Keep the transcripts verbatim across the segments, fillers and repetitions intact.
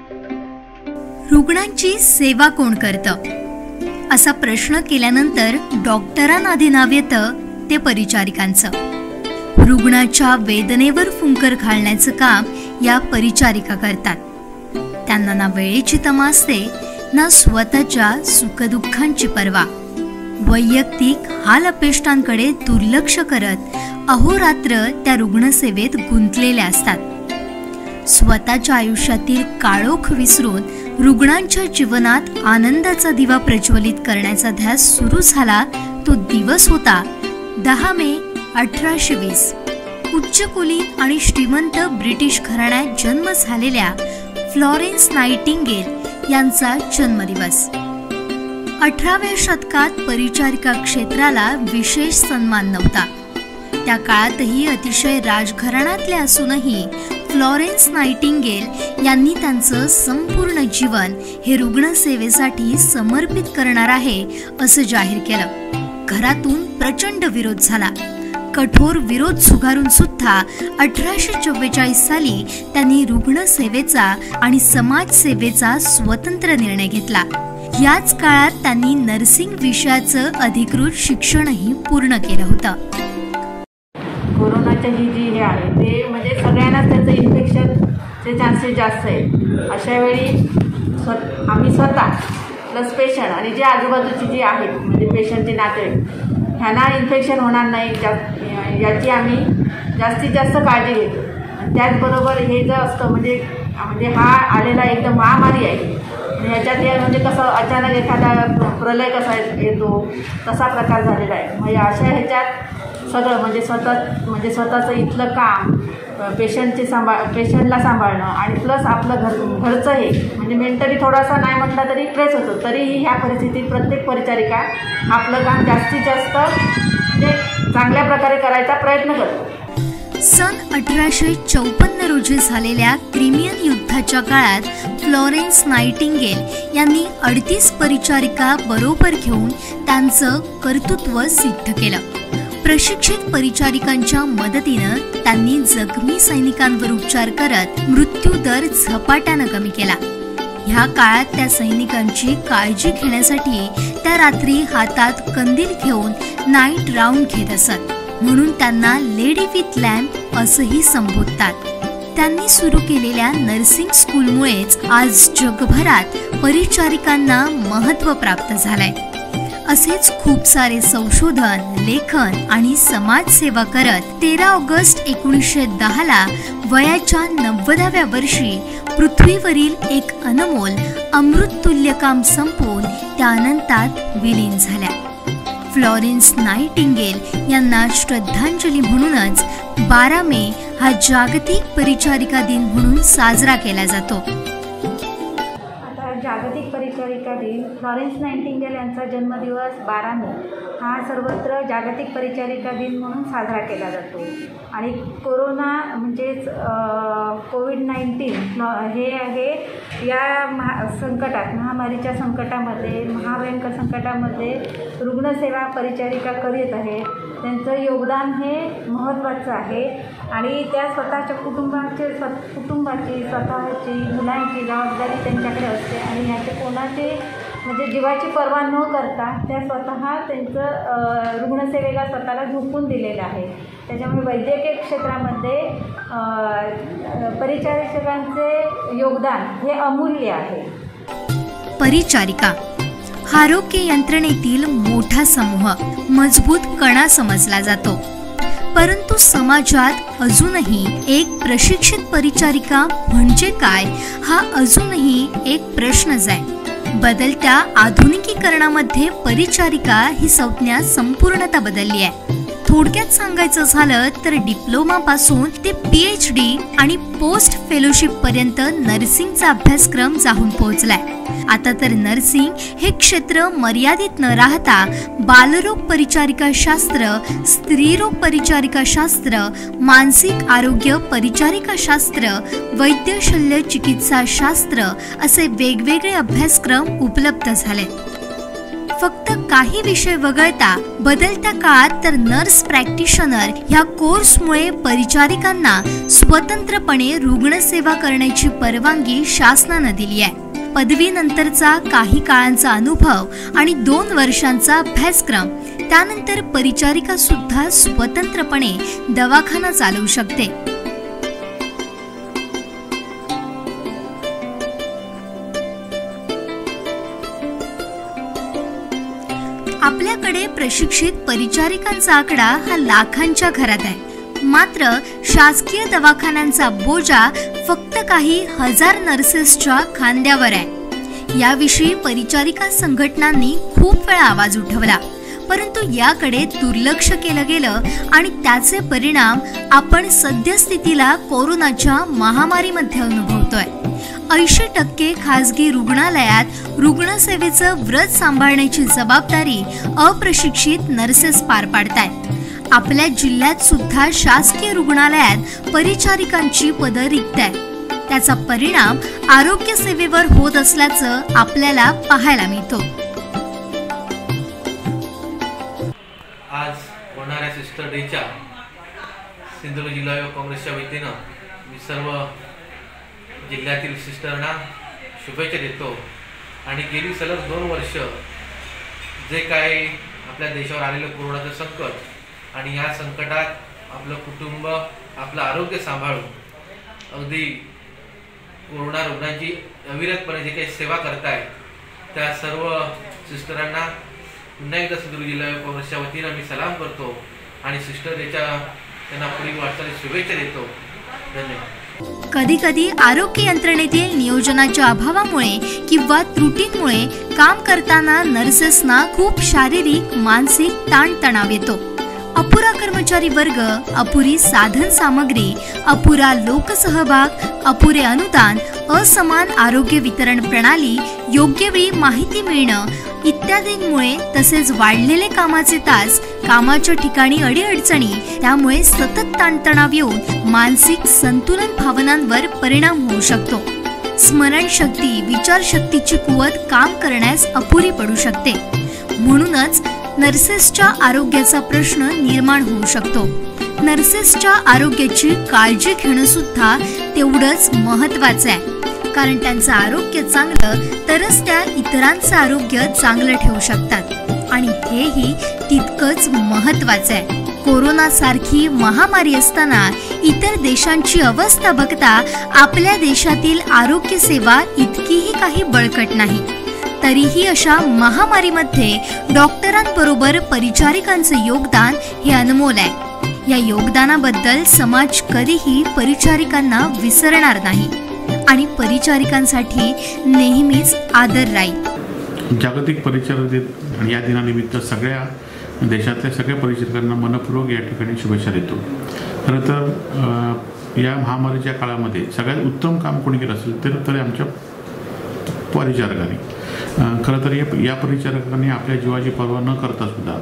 रुग्णांची सेवा कोण करतं असा प्रश्न केल्यानंतर डॉक्टरांना आधी नाव येतं ते परिचारिकांचं। रुग्णाच्या वेदनेवर फुंकर घालण्याचं काम या परिचारिका करतात। त्यांना ना वेळेची तमा असते ना स्वतःच्या सुखदुःखांची पर्वा। वैयक्तिक हाल अपेष्टांकडे दुर्लक्ष करत अहोरात्र त्या रुग्णसेवेत गुंतलेल्या असतात। स्वतःच्या आयुष्यातील काळोख विसरून रुग्णांच्या जीवनात आनंदाचा दिवा प्रज्वलित करण्याचा ध्यास सुरू झाला तो दिवस होता दहा मे अठराशे वीस। उच्चकुलीन आणि श्रीमंत ब्रिटिश घराण्यात जन्म झालेल्या फ्लॉरेन्स नाइटिंगेल यांचा जन्मदिवस। अठराव्या शतकात परिचारिका क्षेत्राला विशेष सन्मान नव्हता। त्या काळातही अतिशय राजघराण्यातले असूनही फ्लॉरेन्स नाइटिंगेल यांनी त्यांचं संपूर्ण जीवन हे रुग्णसेवेसाठी समर्पित करणार आहे असं जाहीर केलं। घरातून प्रचंड विरोध झाला। कठोर विरोध झुगारून सुद्धा अठराशे चव्वेचाळीस साली त्यांनी रुग्णसेवेचा आणि समाजसेवेचा स्वतंत्र निर्णय घेतला। याच काळात त्यांनी नर्सिंग विषयाचं अधिकृत शिक्षणही पूर्ण केलं होतं। कोरोनाची ही जी हे आहे ते म्हणजे सगळ्यांनाच त्याचं इन्फेक्शनचे चान्सेस जास्त आहेत। अशा वेळी स्व आम्ही स्वतः प्लस पेशंट आणि जे आजूबाजूची जी आहेत म्हणजे पेशंटचे नाते ह्यांना इन्फेक्शन होणार नाही जा याची आम्ही जास्तीत जास्त काळजी घेतो। त्याचबरोबर हे जे असतं म्हणजे म्हणजे हा आलेला एकदम महामारी आहे ह्याच्यात हे म्हणजे कसं अचानक एखादा प्रलय कसा येतो तसा प्रकार झालेला आहे। म्हणजे अशा ह्याच्यात सगळं म्हणजे स्वतः म्हणजे स्वतःचं इथलं काम पेशंटचे सांभाळ पेशंटला सांभाळणं आणि प्लस आपलं घर घरचं हे म्हणजे मेंटली थोडासा नाही म्हटलं तरी ट्रेस होतो। तरीही ह्या परिस्थितीत प्रत्येक परिचारिका आपलं काम जास्तीत जास्त म्हणजे चांगल्या प्रकारे करायचा प्रयत्न करतो। सन अठराशे चौपन्न रोजी झालेल्या क्रिमियन युद्धाच्या काळात फ्लॉरेन्स नाइटिंगेल यांनी अडतीस परिचारिका बरोबर घेऊन त्यांचं कर्तृत्व सिद्ध केलं। प्रशिक्षित परिचारिकांच्या मदतीनं त्यांनी जखमी सैनिकांवर उपचार करत मृत्यू दर झपाट्यानं कमी केला। ह्या काळात त्या सैनिकांची काळजी घेण्यासाठी त्या रात्री हातात कंदील घेऊन नाईट राऊंड घेत असत, म्हणून त्यांना लेडी विथ लॅम्प असंही संबोधतात। त्यांनी सुरू केलेल्या नर्सिंग स्कूलमुळेच आज जगभरात परिचारिकांना महत्त्व प्राप्त झालंय। असेच खूप सारे संशोधन, लेखन आणि समाजसेवा करत तेरा ऑगस्ट एकोणीसशे दहा ला वयाच्या नव्वदाव्या वर्षी पृथ्वीवरील एक अनमोल अमृततुल्य काम संपवून त्या अनंतात विलीन झाल्या। फ्लॉरेन्स नाइटिंगेल यांना श्रद्धांजली म्हणूनच बारा मे हा जागतिक परिचारिका दिन म्हणून साजरा केला जातो। जागतिक परिचारिका दिन फ्लॉरेन्स नाइटिंगेल यांचा जन्मदिवस बारा मे हा सर्वत्र जागतिक परिचारिका दिन म्हणून साजरा केला जातो। आणि कोरोना म्हणजेच कोविड नाईन्टीन हे आहे या महा संकटात महामारीच्या संकटामध्ये महाभयंकर संकटामध्ये रुग्णसेवा परिचारिका करीत आहेत। त्यांचं योगदान हे महत्त्वाचं आहे आणि त्या स्वतःच्या कुटुंबाचे स्व कुटुंबाची स्वतःची मुलांची जबाबदारी त्यांच्याकडे असते आणि ह्याचे कोणाचे म्हणजे जीवाची पर्वा न करता त्या स्वतः त्यांचं रुग्णसेवेला स्वतःला झोकून दिलेलं आहे। त्याच्यामुळे वैद्यकीय क्षेत्रामध्ये परिचारिकांचे योगदान हे अमूल्य आहे। परिचारिका आरोग्य यंत्रणेतील मोठा समूह, मजबूत कणा समजला जातो, परंतु समाजात अजूनही एक प्रशिक्षित परिचारिका म्हणजे काय हा अजूनही एक प्रश्नच आहे। बदलत्या आधुनिकीकरणामध्ये परिचारिका ही संज्ञा संपूर्णतः बदलली आहे। थोडक्यात सांगायचं झालं तर डिप्लोमा पासून ते पीएच डी आणि पोस्ट फेलोशिप पर्यंत नर्सिंगचा अभ्यासक्रम जाऊन पोहोचलाय। आता तर नर्सिंग हे क्षेत्र मर्यादित न राहता बालरोग परिचारिका शास्त्र, स्त्रीरोग परिचारिका शास्त्र, मानसिक आरोग्य परिचारिका शास्त्र, वैद्य शल्य चिकित्सा शास्त्र असे वेगवेगळे अभ्यासक्रम उपलब्ध झाले। फक्त काही विषय वगळता बदलत्या काळात तर नर्स प्रॅक्टिशनर ह्या कोर्समुळे परिचारिकांना स्वतंत्रपणे रुग्णसेवा करण्याची परवानगी शासनानं दिली आहे. पदवीनंतरचा काही काळांचा अनुभव आणि दोन वर्षांचा अभ्यासक्रम, त्यानंतर परिचारिका सुद्धा स्वतंत्रपणे दवाखाना चालवू शकते. आपल्याकडे प्रशिक्षित परिचारिकांचा आकडा हा लाखांच्या घरात आहे. मात्र शासकीय दवाखान्यांचा बोजा फक्त काही हजार नर्सेसच्या खांद्यावर आहे. याविषयी परिचारिका संघटनांनी खूप वेळा आवाज उठवला, परंतु याकडे दुर्लक्ष केलं गेलं आणि त्याचे परिणाम आपण सद्यस्थितीला कोरोनाच्या महामारीमध्ये अनुभवतोय. ऐंशी टक्के खासगी रुग्णालयात रुग्णसेवेचं व्रत सांभाळण्याची जबाबदारी अप्रशिक्षित नर्सेस पार पाडतायत. आपल्या जिल्ह्यात सुद्धा शासकीय रुग्णालयात परिचारिकांची पदं रिक्त आहेत. त्याचा परिणाम आरोग्य सेवेवर होत असल्याचं आपल्याला पाहायला मिळतो. आज होणाऱ्या सिस्टर डेच्या सिंधुदुर्ग जिल्हा युवक काँग्रेसच्या वतीनं मी सर्व जिल्ह्यातील सिस्टरना शुभेच्छा देतो. आणि गेली सलग दोन वर्ष जे काही आपल्या देशावर आलेलं कोरोनाचं संकट आणि या संकटात आपलं कुटुंब, आपलं आरोग्य सांभाळून अगदी कोरोना रुग्णांची अविरतपणे जे काही सेवा करताय त्या सर्व सिस्टरांना पुन्हा एकदा सिंधुदुर्ग जिल्हा युवक काँग्रेसच्या वतीनं मी सलाम करतो आणि सिस्टर डेच्या त्यांना पुढील वाटचालीस शुभेच्छा देतो. धन्यवाद. कधी कधी आरोग्य यंत्रणेतील नियोजनाच्या अभावामुळे किंवा त्रुटींमुळे काम करताना नर्सेसना खूप शारीरिक मानसिक ताणतणाव येतो. अपुरा कर्मचारी वर्ग, अपुरी साधन सामग्री, अपुरा लोकसहभाग, अपुरे अनुदान, असमान आरोग्य वितरण प्रणाली, योग्य वेळी माहिती मिळणं इत्यादींमुळे तसेच वाढलेले कामाचे तास, कामाच्या ठिकाणी अडीअडचणी, त्यामुळे सतत ताणतणाव येऊन मानसिक संतुलन भावनांवर परिणाम होऊ शकतो. स्मरणशक्ती, विचारशक्तीची कुवत काम करण्यास अपुरी पडू शकते. म्हणूनच नर्सेसच्या आरोग्याचा प्रश्न निर्माण होऊ शकतो. नर्सेसच्या आरोग्याची काळजी घेणं सुद्धा तेवढंच महत्त्वाचं आहे, कारण त्यांचं आरोग्य चांगलं तरच त्या इतरांचं आरोग्य चांगलं ठेवू शकतात आणि हेही तितकंच महत्त्वाचं आहे. कोरोना सारखी महामारी असताना इतर देशांची अवस्था बघता आपल्या देशातील आरोग्य सेवा इतकीही काही बळकट नाही. तरीही अशा महामारीमध्ये डॉक्टरांबरोबर परिचारिकांचं योगदान हे अनमोल आहे. या योगदानाबद्दल समाज कधीही परिचारिकांना विसरणार नाही आणि परिचारिकांसाठी नेहमीच आदर राहील. जागतिक परिचारिका दिन आणि या दिनानिमित्त सगळ्या देशातल्या सगळ्या परिचारिकांना मनपूर्वक या ठिकाणी शुभेच्छा देतो. खरं तर या महामारीच्या काळामध्ये सगळ्यात उत्तम काम कोणी केलं असेल तर तर आमच्या परिचारकांनी. खरं तर या परिचारकांनी आपल्या जीवाची पर्वा न करता सुद्धा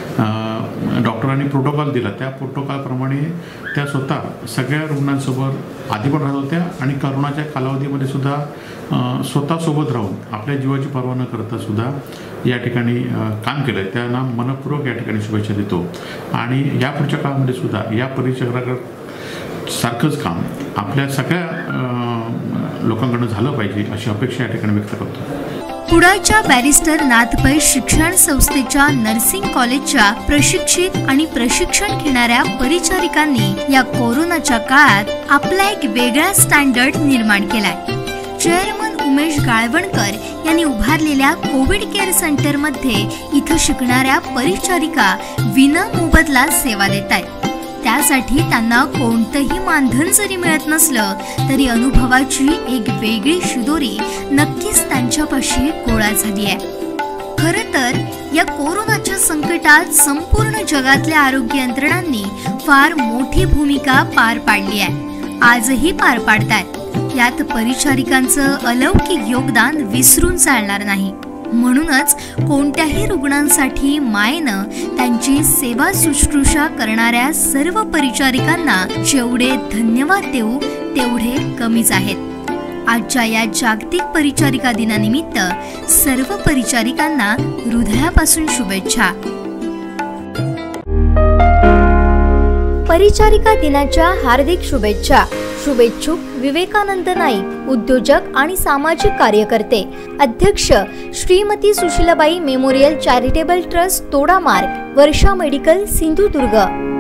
डॉक्टरांनी प्रोटोकॉल दिला, त्या प्रोटोकॉलप्रमाणे त्या स्वतः सगळ्या रुग्णांसोबत आधी पण राहत होत्या आणि करोनाच्या कालावधीमध्ये सुद्धा स्वतःसोबत राहून आपल्या जीवाची पर्वा न करता सुद्धा या ठिकाणी काम केलं. त्यांना मनपूर्वक या ठिकाणी शुभेच्छा देतो. आणि या पुढच्या काळामध्ये सुद्धा या परिचारका सारखंच काम आपल्या सगळ्या लोकांकडून झालं पाहिजे अशी अपेक्षा या ठिकाणी व्यक्त करतो. कुडाळच्या बॅरिस्टर नाथपै शिक्षण संस्थेच्या नर्सिंग कॉलेजच्या प्रशिक्षित आणि प्रशिक्षण घेणाऱ्या परिचारिकांनी या कोरोनाच्या काळात आपला एक वेगळा स्टँडर्ड निर्माण केलाय. चेअरमन उमेश गाळवणकर यांनी उभारलेल्या कोविड केअर सेंटरमध्ये इथं शिकणाऱ्या परिचारिका विनामोबदला सेवा देत आहेत. त्यासाठी त्यांना कोणतंही मानधन जरी मिळत नसलं तरी अनुभवाची एक वेगळी शिदोरी नक्कीच त्यांच्यापाशी गोळा झाली आहे. खरं तर या कोरोनाच्या संकटात संपूर्ण जगातल्या आरोग्य यंत्रणांनी फार मोठी भूमिका पार पाडली आहे, आजही पार पाडतायत. यात परिचारिकांचं अलौकिक योगदान विसरून चालणार नाही. म्हणूनच कोणत्याही रुग्णांसाठी मायेनं त्यांची सेवा शुश्रूषा करणाऱ्या सर्व परिचारिकांना जेवढे धन्यवाद देऊ तेवढे कमीच आहेत. आजच्या या जागतिक परिचारिका दिनानिमित्त सर्व परिचारिकांना हृदयापासून शुभेच्छा. परिचारिका दिनाच्या हार्दिक शुभेच्छा. शुभेच्छुक विवेकानंद नाईक, उद्योजक आणि सामाजिक कार्यकर्ते, अध्यक्ष Shrimati Sushilabai memorial charitable trust Todamarg, Varsha medical, Sindhudurg.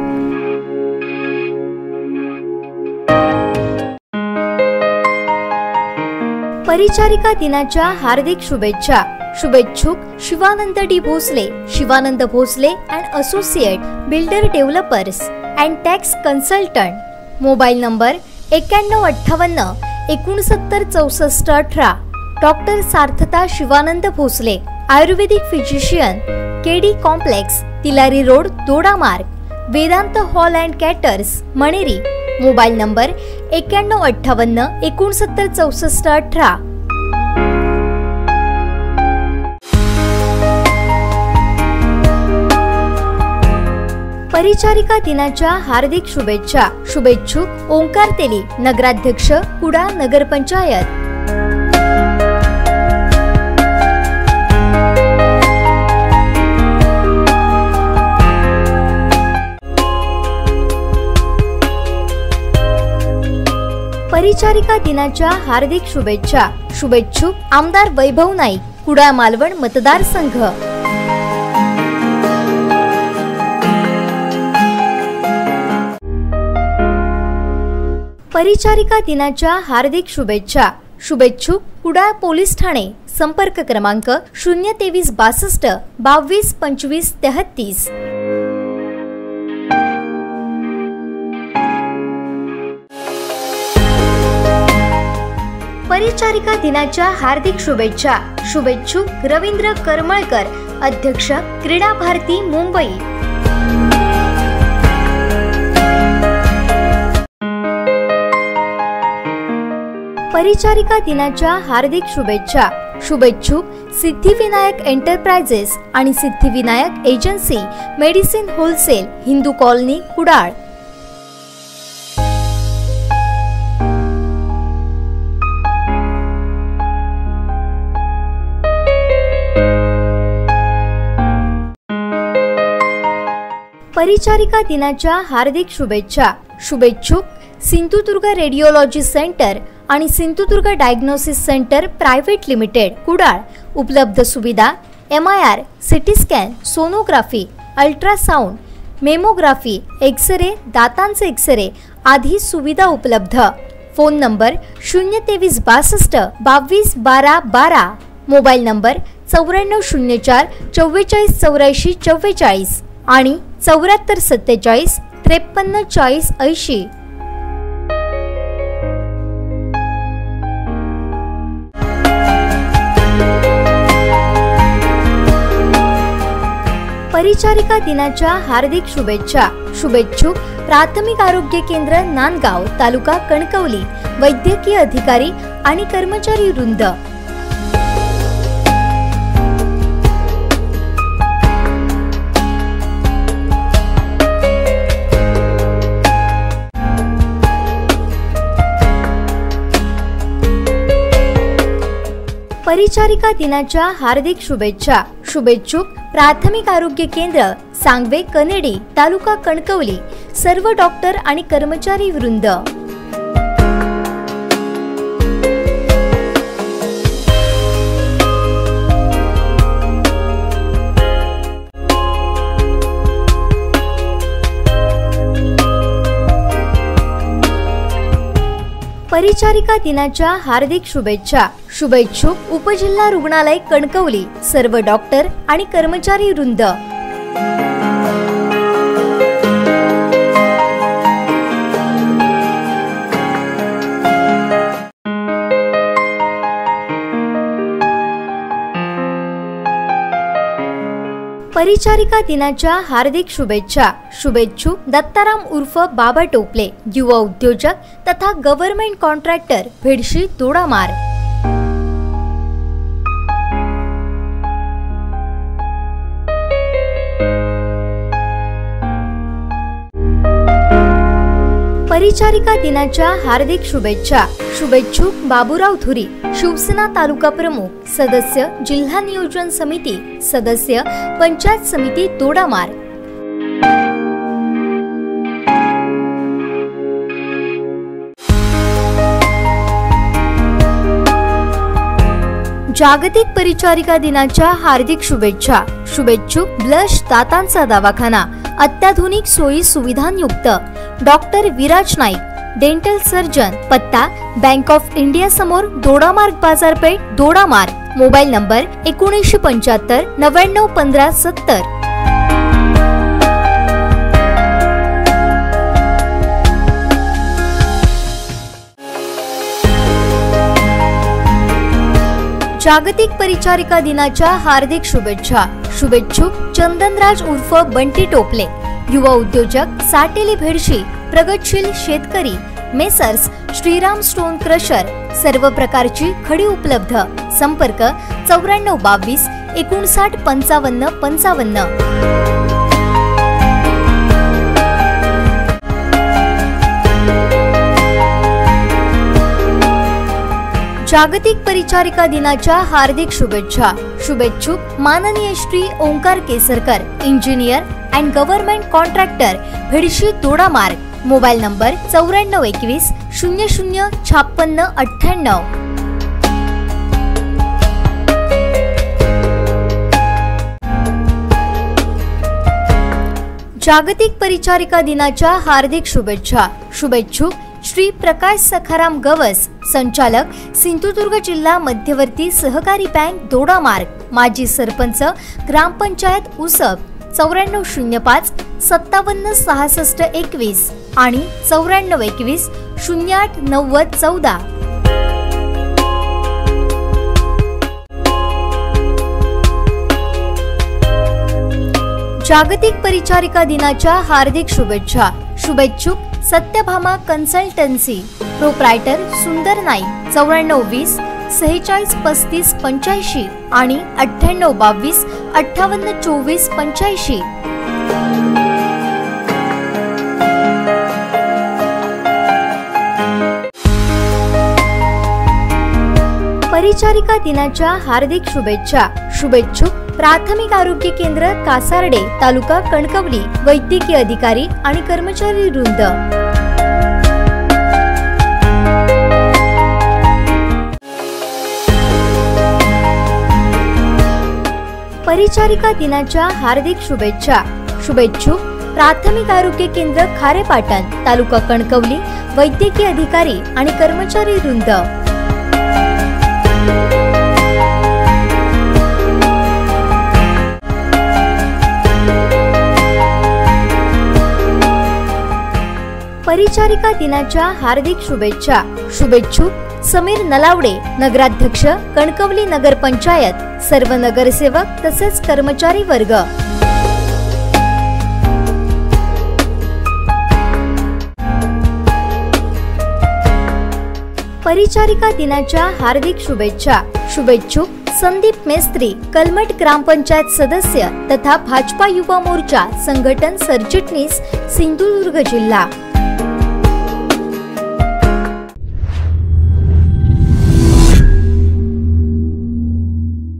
परिचारिका दिनाच्या हार्दिक शुभेच्छा. शुभेच्छुक Shivanand D Bhosle, Shivanand Bhosle and associate, builder developers and tax consultant. Mobile number एक्क्याण्णव अठ्ठावन्न एकोणसत्तर चौसष्ट अठरा. Doctor Sarthata Shivanand Bhosle, ayurvedic physician, K D complex, Tilari road, Dodamarg. Vedant hall and caterers, Maneri. Mobile number एक्क्याण्णव अठ्ठावन्न एकोणसत्तर चौसष्ट अठरा. परिचारिका दिनाच्या हार्दिक शुभेच्छा. शुभेच्छुक ओंकार तेली, नगराध्यक्ष, कुडाळ नगरपंचायत. परिचारिका दिनाच्या हार्दिक शुभेच्छा. शुभेच्छुक आमदार वैभव नाईक, कुडाळ मालवण मतदारसंघ. परिचारिका दिनाच्या हार्दिक शुभेच्छा. शुभेच्छुक कुडाळ पोलीस ठाणे, संपर्क क्रमांक शून्य तेवीस बासष्ट बावीस पंचवीस तेहतीस. परिचारिका दिनाच्या हार्दिक शुभेच्छा. शुभेच्छुक रवींद्र करमळकर, अध्यक्ष, क्रीडा भारती, मुंबई. परिचारिका दिनाच्या हार्दिक शुभेच्छा. शुभेच्छुक सिद्धिविनायक एंटरप्राइजेस आणि Siddhivinayak agency, medicine wholesale, Hindu colony, Kudal. परिचारिका दिनाच्या हार्दिक शुभेच्छा. शुभेच्छुक सिंधुदुर्ग रेडिओलॉजी सेंटर आणि Sindhudurg diagnosis centre private limited, Kudal. उपलब्ध सुविधा M I R, C T scan, sonography, ultrasound, mammography, x-ray, दातांचे एक्सरे आदी सुविधा उपलब्ध. फोन नंबर शून्य तेवीस बासष्ट बावीस बारा बारा. मोबाईल नंबर चौऱ्याण्णव शून्य चार चव्वेचाळीस चौऱ्याऐंशी चव्वेचाळीस आणि चौऱ्याहत्तर सत्तेचाळीस त्रेपन्न चाळीस ऐंशी. परिचारिका दिनाच्या हार्दिक शुभेच्छा. शुभेच्छुक प्राथमिक आरोग्य केंद्र नांदगाव, तालुका कणकवली, वैद्यकीय अधिकारी आणि कर्मचारी वृंद. परिचारिका दिनाच्या हार्दिक शुभेच्छा. शुभेच्छुक प्राथमिक आरोग्य केंद्र सांगवे, कनेडी, तालुका कणकवली, सर्व डॉक्टर आणि कर्मचारी वृंद. परिचारिका दिनाच्या हार्दिक शुभेच्छा. शुभेच्छुक उपजिल्हा रुग्णालय कणकवली, सर्व डॉक्टर आणि कर्मचारी वृंद. परिचारिका दिनाच्या हार्दिक शुभेच्छा. शुभेच्छुक दत्ताराम उर्फ बाबा टोपले, युवा उद्योजक तथा गव्हर्नमेंट कॉन्ट्रॅक्टर, भेडशी, दोडामार्ग. परिचारिका दिनाच्या हार्दिक शुभेच्छा. शुभेच्छुक बाबूराव धुरी, शिवसेना तालुका प्रमुख, सदस्य जिल्हा नियोजन समिती, सदस्य पंचायत समिती दोडामार्ग. जागतिक परिचारिका दिनाच्या हार्दिक शुभेच्छा. शुभेच्छुक ब्लश दातांचा दवाखाना, अत्याधुनिक सोयी सुविधांयुक्त, doctor Viraj Naik, dental surgeon. पत्ता बँक ऑफ इंडिया समोर, दोडामार्ग बाजारपेठ, दोडामार्ग. मोबाईल नंबर एकोणीसशे पंच्याहत्तर नव्याण्णव पंधरा सत्तर. जागतिक परिचारिका दिनाच्या हार्दिक शुभेच्छा. शुभेच्छुक चंदनराज उर्फ बंटी टोपले, युवा उद्योजक, साटेली भेडशी, प्रगतशील शेतकरी, मेसर्स श्रीराम स्टोन क्रशर. सर्व प्रकारची खडी उपलब्ध. संपर्क चौऱ्याण्णव बावीस एकोणसाठ पंचावन्न पंचावन्न. जागतिक परिचारिका दिनाच्या हार्दिक शुभेच्छा. शुभेच्छुक माननीय Shri Omkar Kesarkar, engineer and government contractor, Bhedshi, Dodamarg. Mobile number चौऱ्याण्णव एकवीस शून्य शून्य छप्पन्न अठ्ठ्याण्णव. जागतिक परिचारिका दिनाच्या हार्दिक शुभेच्छा. शुभेच्छुक श्री प्रकाश सखाराम गवस, संचालक, सिंधुदुर्ग जिल्हा मध्यवर्ती सहकारी बँक, दोडामार्ग. माजी सरपंच, ग्रामपंचायत उसप. चौऱ्याण्णव शून्य पाच सत्तावन्न सहासष्ट एकवीस आणि चौऱ्याण्णव एकवीस शून्य आठ नव्वद चौदा. जागतिक परिचारिका दिनाच्या हार्दिक शुभेच्छा. शुभेच्छुक सत्यभामा कन्सल्टन्सी, प्रोप्रायटर सुंदर नाईक. चौऱ्याण्णव वीस सेहेचाळीस पस्तीस पंच्याऐंशी आणि अठ्ठ्याण्णव बावीस अठ्ठावन्न चोवीस पंच्याऐंशी. परिचारिका दिनाच्या हार्दिक शुभेच्छा. शुभेच्छुक प्राथमिक आरोग्य केंद्र कासारडे, तालुका कणकवली, वैद्यकीय अधिकारी आणि कर्मचारी वृंद. परिचारिका दिनाच्या हार्दिक शुभेच्छा. शुभेच्छुक प्राथमिक आरोग्य केंद्र खारेपाटण, तालुका कणकवली, वैद्यकीय अधिकारी आणि कर्मचारी वृंद. परिचारिका दिनाच्या हार्दिक शुभेच्छा. शुभेच्छुक समीर नलावडे, नगराध्यक्ष, कणकवली नगर पंचायत, सर्व नगरसेवक तसेच कर्मचारी वर्ग. परिचारिका दिनाच्या हार्दिक शुभेच्छा. शुभेच्छुक संदीप मेस्त्री, कलमट ग्रामपंचायत सदस्य तथा भाजपा युवा मोर्चा संघटन सरचिटणीस, सिंधुदुर्ग जिल्हा.